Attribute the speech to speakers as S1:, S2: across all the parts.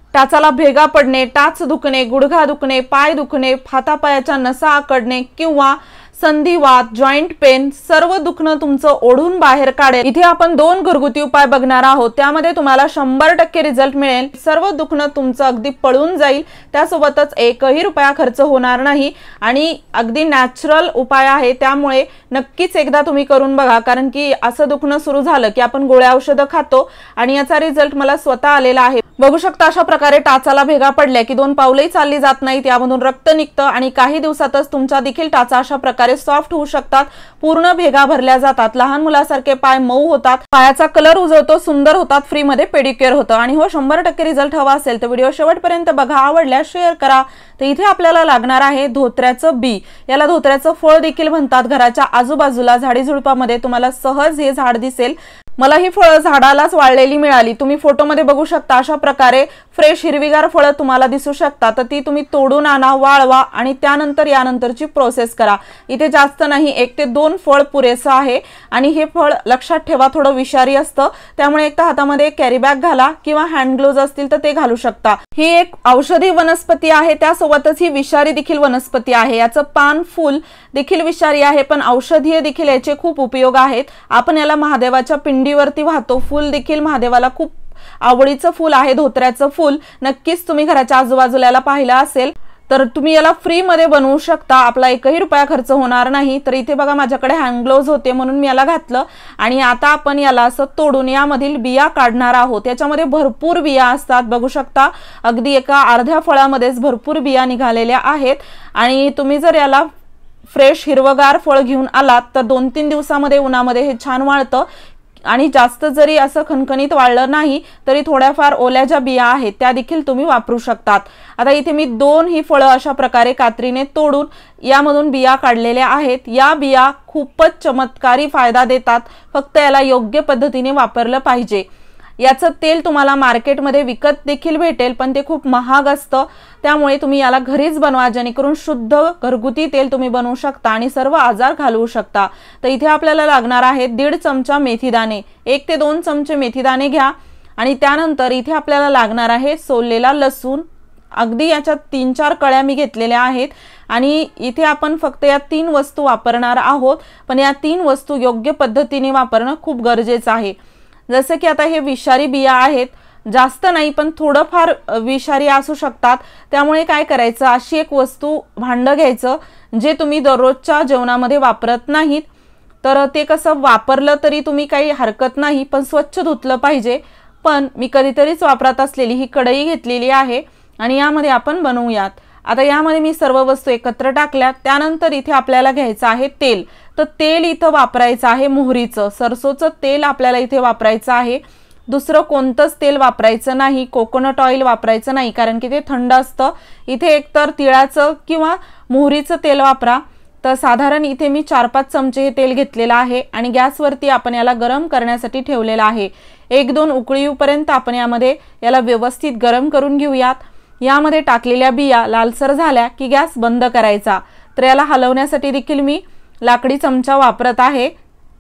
S1: टाचाला भेगा पडणे, टाच दुखणे, गुडघा दुखणे, पाय दुखणे, हातापायाच्या नसा आकडणे किंवा संधिवात, जॉइंट पेन, सर्व दुखणं तुमचं ओढून बाहेर काढेल। इथे आपण 2 घरगुती उपाय बघणार आहोत, त्यामध्ये तुम्हाला 100% रिझल्ट मिळेल। सर्व दुखणं तुमचं अगदी पळून जाईल, त्यासोबतच एकही रुपया खर्च होणार नाही आणि अगदी नॅचरल उपाय आहे, त्यामुळे नक्कीच एकदा तुम्ही करून बघा। कारण की असं दुखणं सुरू झालं की आपण गोळ्या औषधं खातो आणि याचा रिझल्ट मला स्वतः आलेला आहे। बघू शकता अशा प्रकारे टाचाला भेगा पडल्या की 2 पावलेही चालली जात नाहीत, यामधून रक्त निघतं आणि काही दिवसातच तुमचा देखील टाचा अशा प्रकारे सॉफ्ट होऊ शकतात, पूर्ण भेगा भरल्या जातात, लहान मुलासारखे पाय मऊ होतात, पायाचा कलर उजळतो, सुंदर होतात, फ्री मध्ये पेडिक्युअर होतं। आणि हो 100% रिझल्ट हवा असेल तर व्हिडिओ शेवटपर्यंत बघा, आवडल्यास शेअर करा। तर इथे आपल्याला लागणार आहे धोत्र्याचं बी, याला धोत्र्याचं फळ देखील म्हणतात। घराच्या आजूबाजूला झाडीझुडपामध्ये तुम्हाला सहज हे झाड दिसेल। मला ही फळं झाडालाच वाळलेली मिळाली, तुम्ही फोटोमध्ये बघू शकता अशा प्रकारे फ्रेश हिरवीगार फळं तुम्हाला दिसू शकतात। तर ती तुम्ही तोडून आणा, वाळवा आणि त्यानंतर यानंतरची प्रोसेस करा। इथे जास्त नाही, 1 ते 2 फळ पुरेसं आहे आणि हे फळ लक्षात ठेवा थोडं विषारी असतं, त्यामुळे एक तर हातामध्ये कॅरी बॅग घाला किंवा हँड ग्लोव्ज असतील तर ते घालू शकता। ही एक औषधी वनस्पती आहे, त्यासोबतच ही विषारी देखील वनस्पती आहे। याचं पान फूल देखील विषारी आहे, पण औषधीय देखील याचे खूप उपयोग आहेत। आपण याला महादेवाच्या पिंडीवरती वाहतो, फूल देखील महादेवाला खूप आवडीचं फूल आहे धोत्र्याचं फूल। नक्कीच तुम्ही घराच्या आजूबाजूला पाहिलं असेल तर तुम्ही याला फ्री मध्ये बनवू शकता, आपला एकही रुपया खर्च होणार नाही। तर इथे बघा माझ्याकडे हँड ग्लोव्ज होते म्हणून मी याला घातलं आणि आता आपण याला असं तोडून यामधील बिया काढणार आहोत। याच्यामध्ये भरपूर बिया असतात, बघू शकता अगदी एका अर्ध्या फळामध्येच भरपूर बिया निघालेल्या आहेत। आणि तुम्ही जर याला फ्रेश हिरवगार फळ घेऊन आलात तर 2-3 दिवसामध्ये उन्हामध्ये हे छान वाळतं आणि जास्त जरी असं खणखणीत वाळलं नाही तरी थोड्याफार ओल्या ज्या बिया आहेत त्या देखील तुम्ही वापरू शकतात। आता इथे मी 2 ही फळं अशा प्रकारे कात्रीने तोडून यामधून बिया काढलेल्या आहेत। या बिया खूपच चमत्कारी फायदा देतात, फक्त याला योग्य पद्धतीने वापरलं पाहिजे। याचं तेल तुम्हाला मार्केटमध्ये विकत देखील भेटेल, पण ते खूप महाग असतं, त्यामुळे तुम्ही याला घरीच बनवा, जेणेकरून शुद्ध घरगुती तेल तुम्ही बनवू शकता आणि सर्व आजार घालवू शकता। तर इथे आपल्याला लागणार आहे 1.5 चमचा मेथीदाणे, 1 ते 2 चमचे मेथीदाणे घ्या आणि त्यानंतर इथे आपल्याला लागणार आहे सोललेला लसूण, अगदी याच्यात 3-4 कळ्या मी घेतलेल्या आहेत आणि इथे आपण फक्त या 3 वस्तू वापरणार आहोत, पण या 3 वस्तू योग्य पद्धतीने वापरणं खूप गरजेचं आहे। जसं की आता हे विषारी बिया आहेत, जास्त नाही पण थोडंफार विषारी असू शकतात, त्यामुळे काय करायचं, अशी एक वस्तू भांडं घ्यायचं जे तुम्ही दररोजच्या जेवणामध्ये वापरत नाहीत, तर ते कसं वापरलं तरी तुम्ही काही हरकत नाही, पण स्वच्छ धुतलं पाहिजे। पण मी कधीतरीच वापरत असलेली ही कढई घेतलेली आहे आणि यामध्ये आपण बनवूयात। आता यामध्ये मी सर्व वस्तू एकत्र टाकल्या, त्यानंतर इथे आपल्याला घ्यायचं आहे तेल। तर तेल इथं वापरायचं आहे मोहरीचं, सरसोचं तेल आपल्याला इथे वापरायचं आहे, दुसरं कोणतंच तेल वापरायचं नाही, कोकोनट ऑइल वापरायचं नाही कारण की ते थंड असतं। इथे एकतर तिळाचं किंवा मोहरीचं तेल वापरा। तर साधारण इथे मी 4-5 चमचे हे तेल घेतलेलं आहे आणि गॅसवरती आपण याला गरम करण्यासाठी ठेवलेलं आहे। 1-2 उकळी येऊपर्यंत आपण याला व्यवस्थित गरम करून घेऊयात। यामध्ये टाकलेल्या बिया लालसर झाल्या की गॅस बंद करायचा। तर याला हलवण्यासाठी देखील मी लाकडी चमचा वापरत आहे।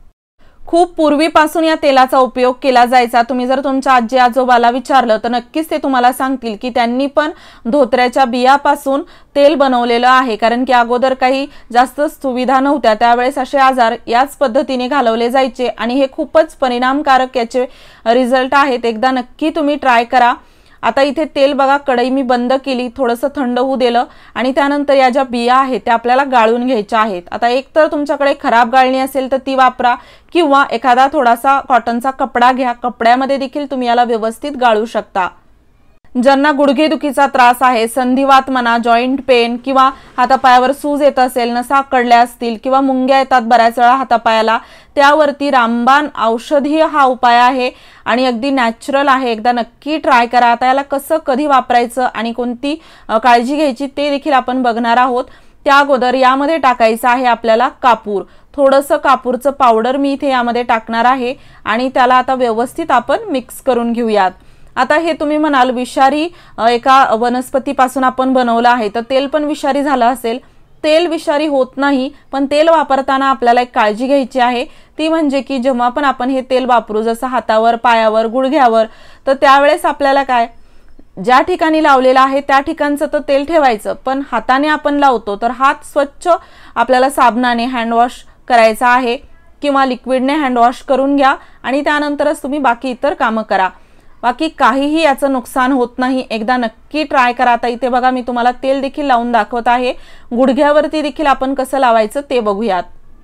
S1: खूप पूर्वीपासून या तेलाचा उपयोग केला जायचा, तुम्ही जर तुमच्या आजी आजोबाला विचारलं तर नक्कीच ते तुम्हाला सांगतील की त्यांनी पण धोत्र्याच्या बियापासून तेल बनवलेलं आहे, कारण की अगोदर काही जास्त सुविधा नव्हत्या, त्यावेळेस असे आजार याच पद्धतीने घालवले जायचे आणि हे खूपच परिणामकारक याचे रिझल्ट आहेत। एकदा नक्की तुम्ही ट्राय करा। आता इथे तेल बघा, कढई मी बंद केली, थोडंसं थंड होऊ दिलं आणि त्यानंतर या ज्या बिया आहेत त्या आपल्याला गाळून घ्यायच्या आहेत। आता एक तर तुमच्याकडे खराब गाळणी असेल तर ती वापरा किंवा एखादा थोडासा कॉटनचा कपडा घ्या, कपड्यामध्ये देखील तुम्ही याला व्यवस्थित गाळू शकता। ज्यांना गुडघेदुखीचा त्रास आहे, संधिवात म्हणा, जॉइंट पेन किंवा हातापायावर सूज येत असेल, नसा आकडल्या असतील किंवा मुंग्या येतात बऱ्याच वेळा हातापायाला, त्यावरती रामबाण औषधीय हा उपाय आहे आणि अगदी नॅचरल आहे, एकदा नक्की ट्राय करा। आता याला कसं कधी वापरायचं आणि कोणती काळजी घ्यायची ते देखील आपण बघणार आहोत। त्या अगोदर यामध्ये टाकायचं आहे आपल्याला कापूर, थोडंसं कापूरचं पावडर मी इथे यामध्ये टाकणार आहे आणि त्याला आता व्यवस्थित आपण मिक्स करून घेऊयात। आता हे तुम्ही म्हणाल विषारी एका वनस्पतीपासून आपण बनवलं आहे तर तेल पण विषारी झालं असेल, तेल विषारी होत नाही, पण तेल वापरताना आपल्याला एक काळजी घ्यायची आहे, ती म्हणजे की जेव्हा पण आपण हे तेल वापरू, जसं हातावर, पायावर, गुडघ्यावर, तर त्यावेळेस आपल्याला काय ज्या ठिकाणी लावलेलं आहे त्या ठिकाणचं तर तेल ठेवायचं, पण हाताने आपण लावतो तर हात स्वच्छ आपल्याला साबणाने हँडवॉश करायचा आहे किंवा लिक्विडने हँडवॉश करून घ्या आणि त्यानंतरच तुम्ही बाकी इतर कामं करा. बाकी काहीही याचं नुकसान होत नाही. एकदा नक्की ट्राय करा. आता इथे बघा मी तुम्हाला तेल देखील लावून दाखवत आहे. गुडघ्यावरती देखील आपण कसं लावायचं ते बघूयात.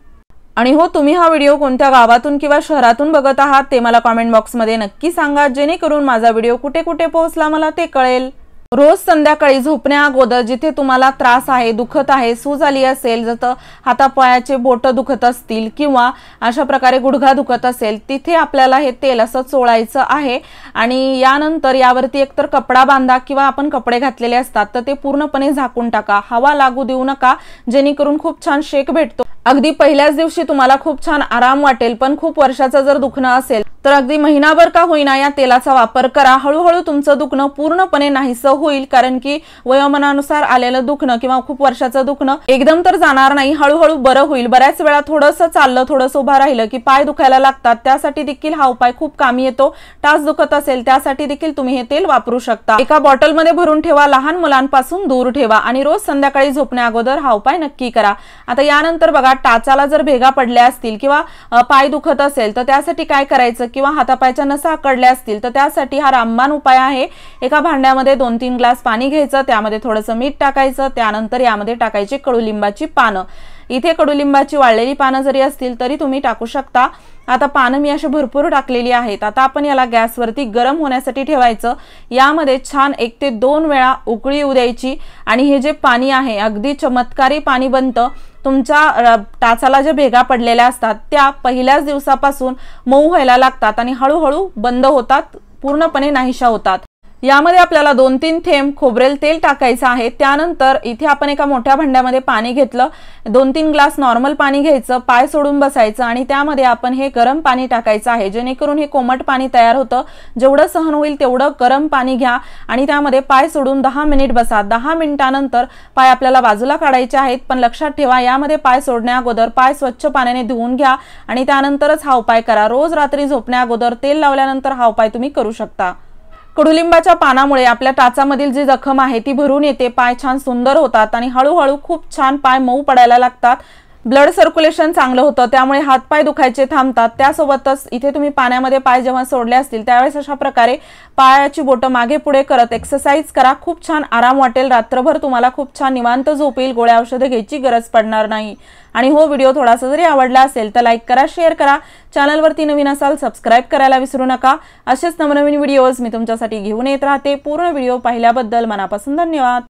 S1: आणि हो, तुम्ही हा व्हिडिओ कोणत्या गावातून किंवा शहरातून बघत आहात ते मला कमेंट बॉक्समध्ये नक्की सांगा, जेणेकरून माझा व्हिडिओ कुठे कुठे पोहोचला मला ते कळेल. रोज संध्याकाळी झोपण्याअगोदर जिथे तुम्हाला त्रास आहे, दुखत आहे, सूज आली असेल, जसं हातापायाचे बोट दुखत असतील किंवा अशा प्रकारे गुडघा दुखत असेल, तिथे आपल्याला हे तेल असं चोळायचं आहे आणि यानंतर यावरती एकतर कपडा बांधा किंवा आपण कपडे घातलेले असतात तर ते पूर्णपणे झाकून टाका. हवा लागू देऊ नका, जेणेकरून खूप छान शेक भेटतो. अगदी पहिल्याच दिवशी तुम्हाला खूप छान आराम वाटेल, पण खूप वर्षाचं जर दुखणं असेल तर अगदी महिनाभर का होईना या तेलाचा वापर करा. हळूहळू तुमचं दुखणं पूर्णपणे नाहीसं होईल, कारण की वयोमानानुसार आलेलं दुखणं किंवा खूप वर्षाचं दुखणं एकदम तर जाणार नाही, हळूहळू बरं होईल. बऱ्याच वेळा थोडंसं चाललं, थोडंसं उभं राहिलं की पाय दुखायला लागतात, त्यासाठी देखील हा उपाय खूप कामी येतो. टाच दुखत असेल त्यासाठी देखील तुम्ही हे तेल वापरू शकता. एका बॉटलमध्ये भरून ठेवा, लहान मुलांपासून दूर ठेवा आणि रोज संध्याकाळी झोपण्याअगोदर हा उपाय नक्की करा. आता यानंतर बघा, टाचाला जर भेगा पडल्या असतील किंवा पाय दुखत असेल तर त्यासाठी काय करायचं, किंवा हातापायच्या नसा आकडल्या असतील तर त्यासाठी हा रामबाण उपाय आहे. एका भांड्यामध्ये 2-3 ग्लास पाणी घ्यायचं, त्यामध्ये थोडंसं मीठ टाकायचं, त्यानंतर यामध्ये टाकायची कडुलिंबाची पानं. इथे कडुलिंबाची वाळलेली पानं जरी असतील तरी तुम्ही टाकू शकता. आता पानं मी अशी भरपूर टाकलेली आहेत. आता आपण याला गॅसवरती गरम होण्यासाठी ठेवायचं. यामध्ये छान 1 ते 2 वेळा उकळी येऊ द्यायची आणि हे जे पाणी आहे अगदी चमत्कारी पाणी बनतं. तुमच्या टाचाला ज्या भेगा पडलेल्या असतात त्या पहिल्याच दिवसापासून मऊ व्हायला लागतात आणि हळूहळू बंद होतात, पूर्णपणे नाहीशा होतात. यामध्ये आपल्याला 2-3 थेंब खोबरेल तेल टाकायचं आहे. त्यानंतर इथे आपण एका मोठ्या भांड्यामध्ये पाणी घेतलं, 2-3 ग्लास नॉर्मल पाणी घ्यायचं, पाय सोडून बसायचं आणि त्यामध्ये आपण हे गरम पाणी टाकायचं आहे, जेणेकरून हे कोमट पाणी तयार होतं. जेवढं सहन होईल तेवढं गरम पाणी घ्या आणि त्यामध्ये पाय सोडून 10 मिनिट बसा. 10 मिनिटानंतर पाय आपल्याला बाजूला काढायचे आहेत, पण लक्षात ठेवा यामध्ये पाय सोडण्याअगोदर पाय स्वच्छ पाण्याने धुवून घ्या आणि त्यानंतरच हा उपाय करा. रोज रात्री झोपण्याअगोदर तेल लावल्यानंतर हा उपाय तुम्ही करू शकता. कडुलिंबाच्या पानामुळे आपल्या टाचामधील जी जखम आहे ती भरून येते, पाय छान सुंदर होतात आणि हळूहळू खूप छान पाय मऊ पडायला लागतात. ब्लड सर्क्युलेशन चांगलं होतं, त्यामुळे हातपाय दुखायचे थांबतात. त्यासोबतच इथे तुम्ही पाण्यामध्ये पाय जेव्हा सोडले असतील त्यावेळेस अशा प्रकारे पायाची बोटं मागे पुढे करत एक्सरसाइज करा. खूप छान आराम वाटेल. रात्रभर तुम्हाला खूप छान निवांत झोप येईल, गोळ्या औषधं घ्यायची गरज पडणार नाही. आणि हो, व्हिडिओ थोडासा जरी आवडला असेल तर लाईक करा, शेअर करा. चॅनलवरती नवीन असाल सबस्क्राईब करायला विसरू नका. असेच नवनवीन व्हिडिओज मी तुमच्यासाठी घेऊन येत राहते. पूर्ण व्हिडिओ पाहिल्याबद्दल मनापासून धन्यवाद.